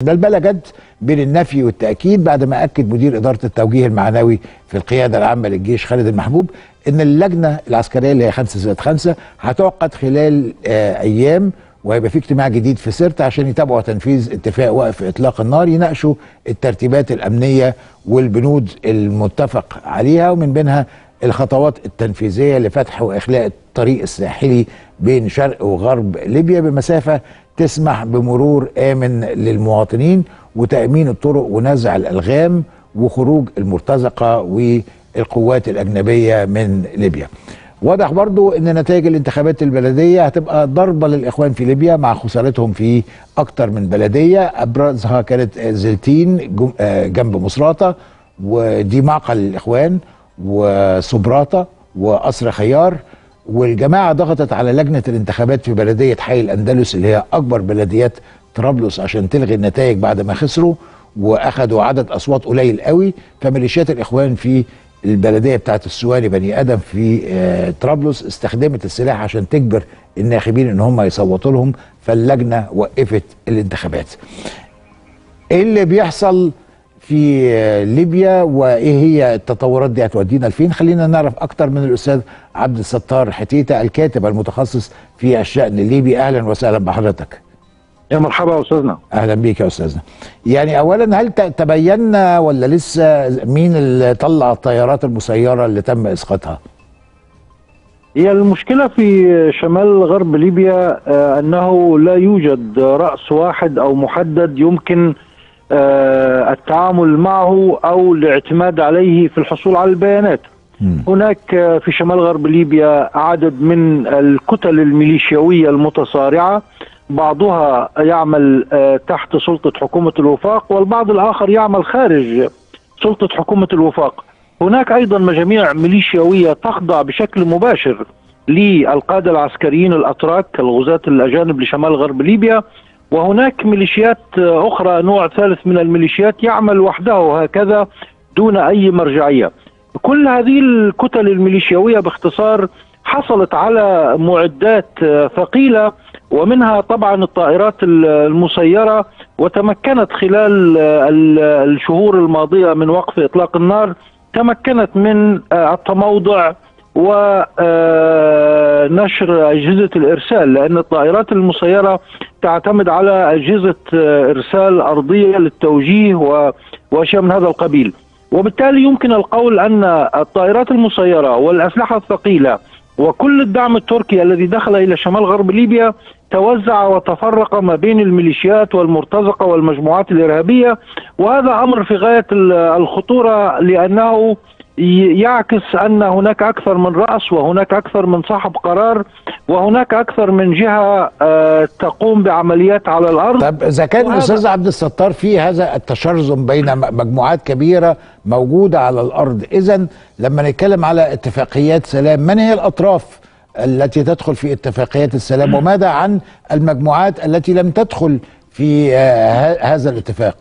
ده البلا جد بين النفي والتأكيد بعد ما أكد مدير إدارة التوجيه المعنوي في القيادة العامة للجيش خالد المحبوب إن اللجنة العسكرية اللي هي 5+5 هتعقد خلال أيام، وهيبقى في اجتماع جديد في سرت عشان يتابعوا تنفيذ اتفاق وقف إطلاق النار، يناقشوا الترتيبات الأمنية والبنود المتفق عليها، ومن بينها الخطوات التنفيذية لفتح وإخلاء الطريق الساحلي بين شرق وغرب ليبيا بمسافة تسمح بمرور آمن للمواطنين وتأمين الطرق ونزع الألغام وخروج المرتزقة والقوات الأجنبية من ليبيا. واضح برضو ان نتائج الانتخابات البلدية هتبقى ضربة للإخوان في ليبيا مع خسارتهم في أكتر من بلدية، أبرزها كانت زلتين جنب مصراتة، ودي معقل للإخوان، وصبراته، وقصر خيار. والجماعة ضغطت على لجنة الانتخابات في بلدية حي الأندلس اللي هي أكبر بلديات طرابلس عشان تلغي النتائج بعد ما خسروا وأخدوا عدد أصوات قليل قوي. فميليشيات الإخوان في البلدية بتاعت السواني بني آدم في طرابلس استخدمت السلاح عشان تجبر الناخبين إن هم يصوتوا لهم، فاللجنة وقفت الانتخابات. إيه اللي بيحصل في ليبيا وايه هي التطورات دي هتودينا لفين؟ خلينا نعرف اكتر من الاستاذ عبد الستار حتيته الكاتب المتخصص في الشأن الليبي. اهلا وسهلا بحضرتك. يا مرحبا يا استاذنا. اهلا بيك يا استاذنا. يعني اولا هل تبينا ولا لسه مين اللي طلع الطيارات المسيره اللي تم اسقاطها؟ هي المشكله في شمال غرب ليبيا انه لا يوجد راس واحد او محدد يمكن التعامل معه او الاعتماد عليه في الحصول على البيانات. هناك في شمال غرب ليبيا عدد من الكتل الميليشياويه المتصارعه، بعضها يعمل تحت سلطه حكومه الوفاق والبعض الاخر يعمل خارج سلطه حكومه الوفاق. هناك ايضا مجاميع ميليشياويه تخضع بشكل مباشر للقاده العسكريين الاتراك الغزاة الاجانب لشمال غرب ليبيا، وهناك ميليشيات أخرى نوع ثالث من الميليشيات يعمل وحده هكذا دون أي مرجعية. كل هذه الكتل الميليشياوية باختصار حصلت على معدات ثقيلة ومنها طبعا الطائرات المسيرة، وتمكنت خلال الشهور الماضية من وقف إطلاق النار تمكنت من التموضع ونشر أجهزة الإرسال، لأن الطائرات المسيرة تعتمد على أجهزة إرسال أرضية للتوجيه وأشياء من هذا القبيل. وبالتالي يمكن القول أن الطائرات المسيرة والأسلحة الثقيلة وكل الدعم التركي الذي دخل إلى شمال غرب ليبيا توزع وتفرق ما بين الميليشيات والمرتزقة والمجموعات الإرهابية، وهذا أمر في غاية الخطورة لأنه يعكس أن هناك أكثر من رأس وهناك أكثر من صاحب قرار وهناك أكثر من جهة تقوم بعمليات على الأرض. طب إذا كان الأستاذ عبد الستار في هذا التشرذم بين مجموعات كبيرة موجودة على الأرض، إذن لما نتكلم على اتفاقيات سلام من هي الأطراف التي تدخل في اتفاقيات السلام، وماذا عن المجموعات التي لم تدخل في هذا الاتفاق؟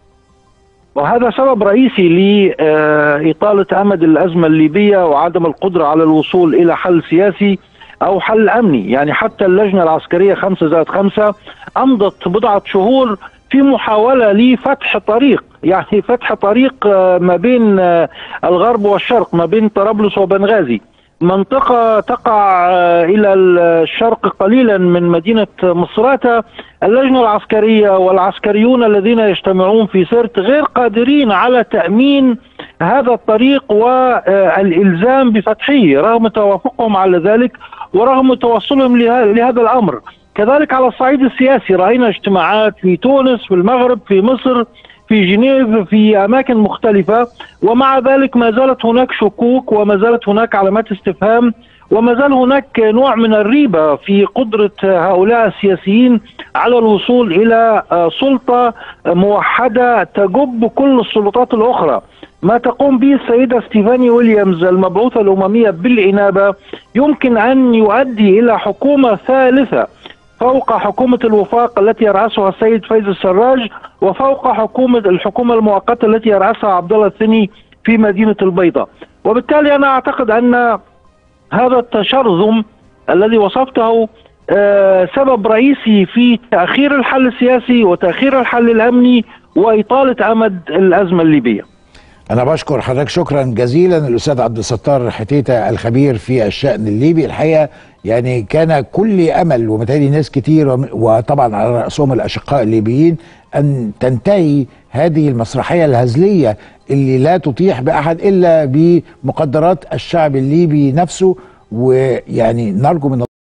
وهذا سبب رئيسي لإطالة أمد الأزمة الليبية وعدم القدرة على الوصول إلى حل سياسي أو حل أمني. يعني حتى اللجنة العسكرية 5+5 أمضت بضعة شهور في محاولة لفتح طريق، يعني فتح طريق ما بين الغرب والشرق، ما بين طرابلس وبنغازي، منطقة تقع إلى الشرق قليلا من مدينة مصراتة. اللجنة العسكرية والعسكريون الذين يجتمعون في سرت غير قادرين على تأمين هذا الطريق والإلزام بفتحه رغم توافقهم على ذلك ورغم توصلهم لهذا الأمر. كذلك على الصعيد السياسي رأينا اجتماعات في تونس، في المغرب، في مصر، في جنيف، في أماكن مختلفة، ومع ذلك ما زالت هناك شكوك وما زالت هناك علامات استفهام وما زال هناك نوع من الريبة في قدرة هؤلاء السياسيين على الوصول إلى سلطة موحدة تجب كل السلطات الأخرى. ما تقوم به السيدة ستيفاني ويليامز المبعوثة الأممية بالإنابة يمكن أن يؤدي إلى حكومة ثالثة فوق حكومة الوفاق التي يرأسها السيد فايز السراج وفوق الحكومة المؤقتة التي يرأسها عبد الله الثني في مدينة البيضاء. وبالتالي أنا أعتقد أن هذا التشرذم الذي وصفته سبب رئيسي في تأخير الحل السياسي وتأخير الحل الأمني وإطالة أمد الأزمة الليبية. أنا بشكر حضرتك شكرا جزيلا الأستاذ عبد الستار حتيتة الخبير في الشأن الليبي. الحقيقة يعني كان كل أمل ومتهيألي ناس كتير وطبعا على رأسهم الأشقاء الليبيين أن تنتهي هذه المسرحية الهزلية اللي لا تطيح بأحد إلا بمقدرات الشعب الليبي نفسه. ويعني نرجو من